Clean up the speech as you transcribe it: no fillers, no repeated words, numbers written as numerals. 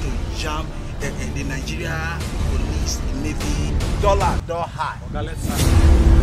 to jam the Nigeria police, navy. Dollar high. Okay, let's start.